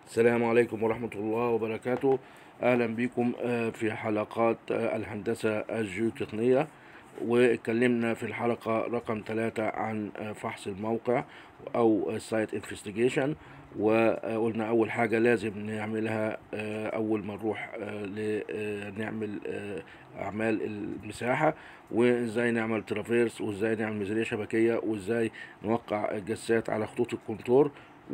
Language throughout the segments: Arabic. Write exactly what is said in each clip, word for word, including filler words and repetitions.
السلام عليكم ورحمة الله وبركاته. أهلا بكم آه، في حلقات آه، الهندسة الجيوتقنية. واتكلمنا في الحلقة رقم ثلاثة عن آه، فحص الموقع أو سايت انفستيجيشن. وقلنا أول حاجة لازم نعملها آه، أول ما نروح آه، ل- آه، نعمل آه، أعمال المساحة، وإزاي نعمل ترافيرس، وإزاي نعمل ميزانية شبكية، وإزاي نوقع الجسات على خطوط الكونتور،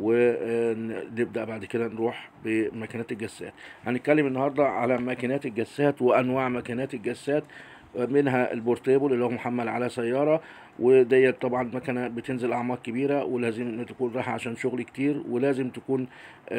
ونبدأ بعد كده نروح بماكينات الجسات. هنتكلم النهاردة على ماكينات الجسات وأنواع ماكينات الجسات، منها البورتيبل اللي هو محمل على سيارة، وديت طبعا مكنة بتنزل أعماق كبيرة، ولازم تكون رايحة عشان شغل كتير، ولازم تكون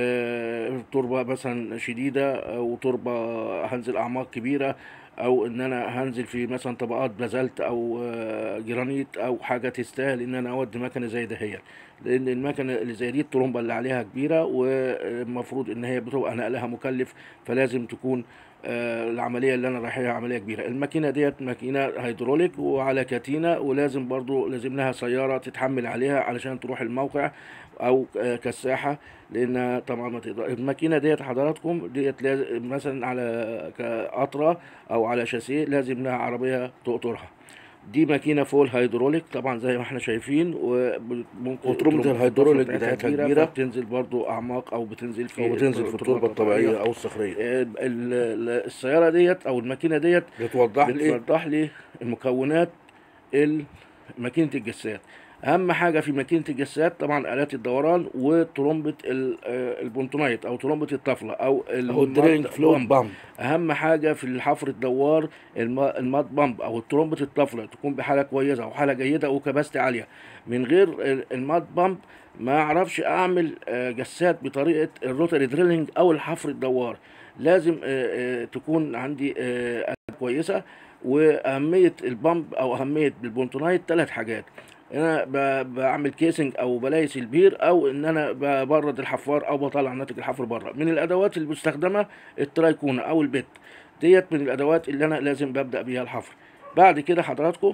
آه، تربة مثلا شديدة، أو تربة هنزل أعماق كبيرة، او ان انا هنزل في مثلا طبقات بازلت او آه، جرانيت او حاجه تستاهل ان انا اودي مكنه زي دهيت. لان المكنه اللي زي دي الترومبه اللي عليها كبيره، والمفروض ان هي بتبقى نقلها مكلف، فلازم تكون آه، العمليه اللي انا رايحها عمليه كبيره. الماكينه ديت ماكينه هيدروليك وعلى كاتينه، ولازم برضو لازم لها سياره تتحمل عليها علشان تروح الموقع او آه، كساحه. لان طبعا ما تقدر الماكينه ديت حضراتكم ديت لازم مثلا على كقطره او على شاسيه لازم لها عربيه تقطرها. دي ماكينه فول هيدروليك طبعا زي ما احنا شايفين، وممكن وترمبة الترمبه الهيدروليك بتاعتها بتاعتها كبيره، كبيرة فبتنزل برضو اعماق او بتنزل أو في بتنزل في التربه التربة الطبيعيه. الطبيعية أو الصخرية. ال- ال- السياره ديت او الماكينه ديت بتوضح لي بتوضح لي المكونات ال- ماكينة الجسات. أهم حاجة في ماكينة الجسات طبعا آلات الدوران وترمبة ال- آه، البونتونايت أو ترمبة الطفلة أو أو الدرينج الماد فلويد بامب. بامب. أهم حاجة في الحفر الدوار الم- الماد بامب أو ترمبة الطفلة تكون بحالة كويسة أو حالة جيدة وكباستي عالية. من غير ال- الماد بامب ما أعرفش أعمل آه، جسات بطريقة الروتري دريلينج أو الحفر الدوار. لازم آه، آه، تكون عندي آه، آلات كويسة. واهميه البامب او اهميه البونتونايت ثلاث حاجات: انا ب- بعمل كيسنج او بلايس البير، او ان انا ببرد الحفار او بطلع ناتج الحفر بره. من الادوات اللي مستخدمه الترايكونا او البت، ديت من الادوات اللي انا لازم ببدا بيها الحفر. بعد كده حضراتكم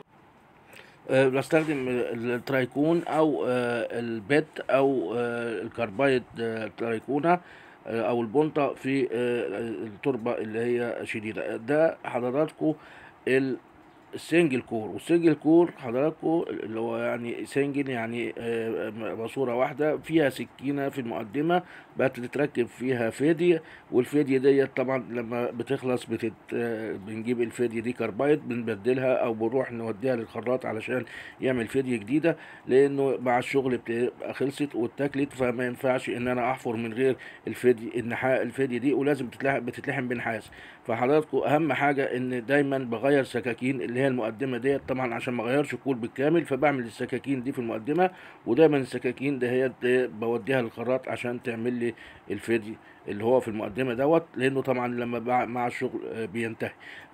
آه، بستخدم الترايكون او آه، البت او آه، الكربايد آه، ترايكونا آه، او البنطة في آه، التربة اللي هي شديدة. ده حضراتكم السنجل كور. والسنجل كور حضراتكم اللي هو يعني سنجل يعني آه، ماسورة واحدة فيها سكينة في المقدمة بتتركب فيها فدية. والفدية ديت طبعا لما بتخلص بتت... آه، بنجيب الفدية دي كربايد بنبدلها او بنروح نوديها للخراط علشان يعمل فدية جديدة، لانه مع الشغل بتبقى خلصت واتاكلت، فما ينفعش ان انا احفر من غير الفدي النحاء الفدية دي، ولازم بتتلحم بتتلحم بنحاس. فحضراتكم اهم حاجه ان دايما بغير سكاكين اللي هي المقدمه ديت طبعا عشان ما اغيرش الكور بالكامل، فبعمل السكاكين دي في المقدمه. ودايما السكاكين دهيت بوديها للخراط عشان تعمل لي الفدي اللي هو في المقدمه دوت، لانه طبعا لما بع- مع الشغل آه، بينتهي.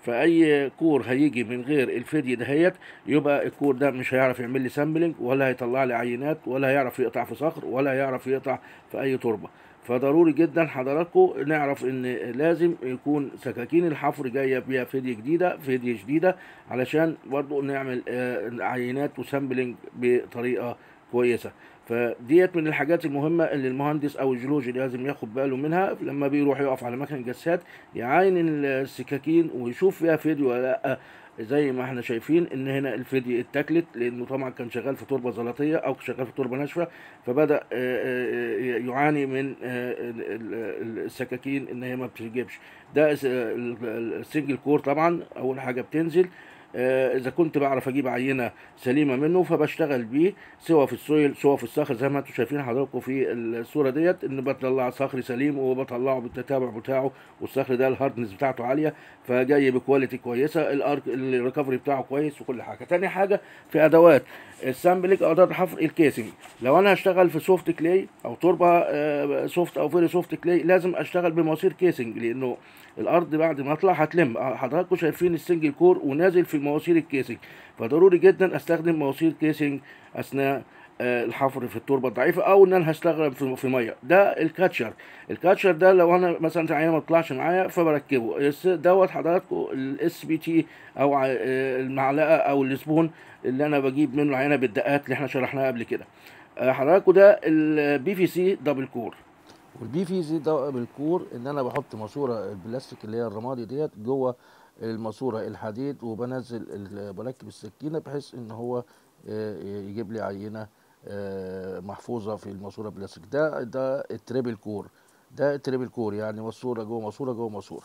فاي كور هيجي من غير الفدي دهيت يبقى الكور ده مش هيعرف يعمل لي سامبلنج، ولا هيطلع لي عينات، ولا هيعرف يقطع في صخر، ولا هيعرف يقطع في اي تربه. فضروري جدا حضراتكم نعرف ان لازم يكون سكاكين الحفر جايه بيها فدية جديده فدية جديده علشان برضو نعمل آه، عينات وسامبلنج بطريقه كويسه. فديت من الحاجات المهمه اللي المهندس او الجيولوجي لازم ياخد باله منها لما بيروح يقف على مكنه جسات، يعاين السكاكين ويشوف فيها فيديو ولا لا. زي ما احنا شايفين ان هنا الفدي اتاكلت، لانه طبعا كان شغال في تربه زلطيه او شغال في تربه ناشفه، فبدا آه، آه، يعاني من آه، ال- ال- السكاكين ان هي ما بتجيبش. ده س- ال- ال- السنجل كور طبعا اول حاجه بتنزل. آه، اذا كنت بعرف اجيب عينه سليمه منه فبشتغل بيه، سواء في السويل سواء في الصخر، زي ما انتم شايفين حضراتكم في الصوره ديت ان بطلع صخر سليم وبطلعه بالتتابع بتاعه، والصخر ده الهاردنس بتاعته عاليه، فجاي بكواليتي كويسه، الارك الريكفري بتاعه كويس وكل حاجه. تاني حاجه في ادوات السامبلينج او ادوات حفر الكيسنج. لو انا هشتغل في سوفت كلاي او تربه آه، سوفت او فيري سوفت كلاي لازم اشتغل بمواسير كيسنج، لانه الارض بعد ما اطلع هتلم. آه، حضراتكم شايفين السنجل كور ونازل في مواسير الكيسنج، فضروري جدا استخدم مواسير كيسنج اثناء آه، الحفر في التربه الضعيفه، او ان انا هشتغل في في ميه. ده الكاتشر. الكاتشر ده لو انا مثلا عينه ما تطلعش معايا فبركبه الس- دوت حضراتكم الاس بي تي او ع- آه، المعلقه او السبون اللي انا بجيب منه العينه بالدقات اللي احنا شرحناها قبل كده. آه، حضراتكم ده البي في سي دبل كور. والبي في زي ده بالكور ان انا بحط ماسوره البلاستيك اللي هي الرمادي ديت جوه الماسوره الحديد، وبنزل ال- بركب السكينه بحيث ان هو آه، يجيب لي عينه آه، محفوظه في الماسوره البلاستيك. ده ده التريبل كور. ده التريبل كور يعني ماسوره جوه ماسوره جوه ماسوره.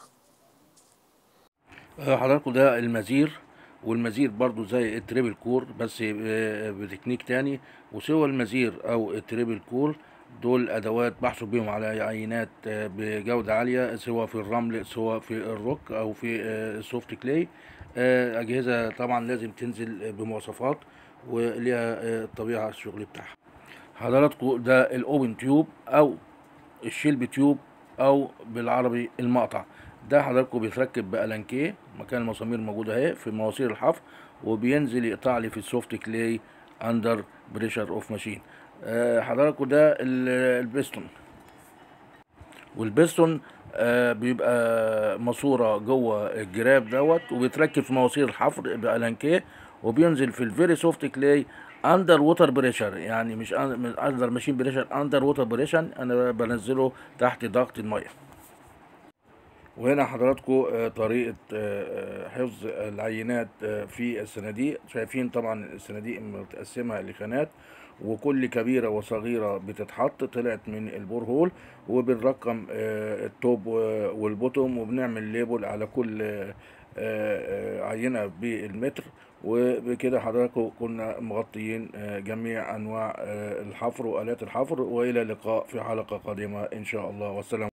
آه، حضراتكم ده المزير، والمزير برضو زي التريبل كور بس آه، بتكنيك تاني. وسوى المزير او التريبل كور دول ادوات بحثوا بيهم على عينات آه، بجودة عالية، سواء في الرمل سواء في الروك او في آه، السوفت كلاي. آه، اجهزة طبعا لازم تنزل بمواصفات وليها آه، الطبيعة الشغل بتاعها. حضراتكم ده الاوبن تيوب او الشيلب تيوب او بالعربي المقطع. ده حضراتكم بيتركب بألانكيه، مكان المسامير موجودة اهي في مواسير الحفر، وبينزل يقطع لي في السوفت كلاي اندر بريشر اوف ماشين. حضراتكم ده ال- البستون. والبستون آه بيبقى ماسوره جوه الجراب دوت، وبيتركب في مواسير الحفر بألانكيه، وبينزل في الفيري سوفت كلاي اندر ووتر بريشر، يعني مش اندر ماشين بريشر، اندر ووتر بريشر، انا بنزله تحت ضغط الميه. وهنا حضراتكم آه، طريقة آه، آه، حفظ العينات آه، في الصناديق. شايفين طبعا الصناديق متقسمة لخانات، وكل كبيرة وصغيرة بتتحط طلعت من البور هول، وبنرقم آه، التوب والبوتوم، وبنعمل ليبل على كل آه، آه، عينة بالمتر. وبكده حضراتكم كنا مغطيين آه، جميع أنواع آه، الحفر وآلات الحفر. وإلى اللقاء في حلقة قادمة إن شاء الله، والسلام.